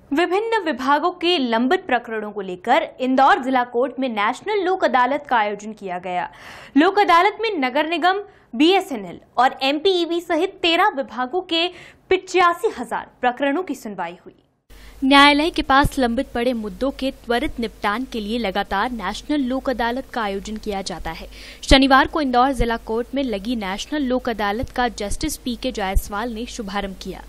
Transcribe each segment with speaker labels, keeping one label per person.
Speaker 1: विभिन्न विभागों के लंबित प्रकरणों को लेकर इंदौर जिला कोर्ट में नेशनल लोक अदालत का आयोजन किया गया। लोक अदालत में नगर निगम, बीएसएनएल और एमपीईबी सहित 13 विभागों के 85,000 प्रकरणों की सुनवाई हुई। न्यायालय के पास लंबित पड़े मुद्दों के त्वरित निपटान के लिए लगातार नेशनल लोक अदालत का आयोजन किया जाता है। शनिवार को इंदौर जिला कोर्ट में लगी नेशनल लोक अदालत का जस्टिस पीके जायसवाल ने शुभारंभ किया।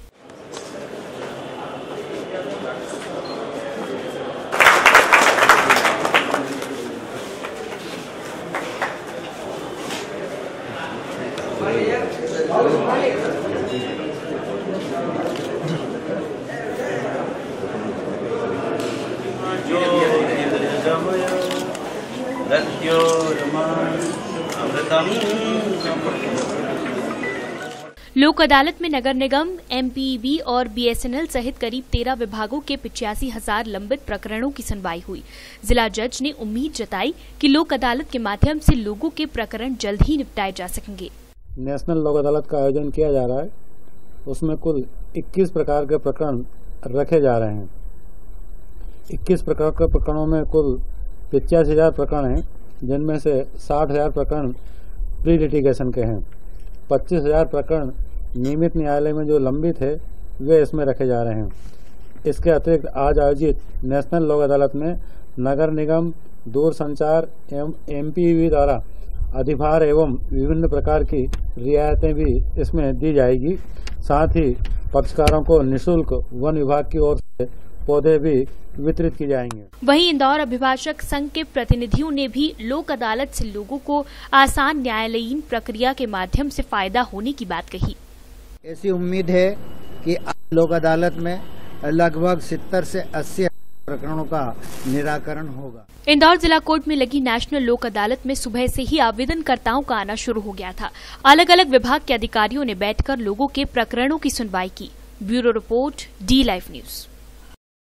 Speaker 1: लोक अदालत में नगर निगम, एमपीईबी और बीएसएनएल सहित करीब 13 विभागों के 85,000 लंबित प्रकरणों की सुनवाई हुई। जिला जज ने उम्मीद जताई कि लोक अदालत के माध्यम से लोगों के प्रकरण जल्द ही निपटाए जा सकेंगे।
Speaker 2: नेशनल लोक अदालत का आयोजन किया जा रहा है, उसमें कुल 21 प्रकार के प्रकरण रखे जा रहे हैं। 21 प्रकार के प्रकरणों में कुल 85,000 प्रकरण हैं, जिनमें से 60,000 प्रकरण प्री लिटिगेशन के हैं। 25,000 प्रकरण नियमित न्यायालय में जो लंबित है वे इसमें रखे जा रहे हैं। इसके अतिरिक्त आज आयोजित नेशनल लोक अदालत में नगर निगम, दूरसंचार एवं एमपीईबी द्वारा अधिभार एवं विभिन्न प्रकार की रियायतें भी इसमें दी जाएगी। साथ ही पक्षकारों को निःशुल्क वन विभाग की ओर से पौधे भी वितरित किए जाएंगे।
Speaker 1: वहीं इंदौर अभिभाषक संघ के प्रतिनिधियों ने भी लोक अदालत से लोगों को आसान न्यायालयीन प्रक्रिया के माध्यम से फायदा होने की बात कही।
Speaker 3: ऐसी उम्मीद है कि लोक अदालत में लगभग 70 से 80 प्रकरणों का निराकरण होगा।
Speaker 1: इंदौर जिला कोर्ट में लगी नेशनल लोक अदालत में सुबह से ही आवेदनकर्ताओं का आना शुरू हो गया था। अलग अलग विभाग के अधिकारियों ने बैठकर लोगों के प्रकरणों की सुनवाई की। Bureau report, D live news.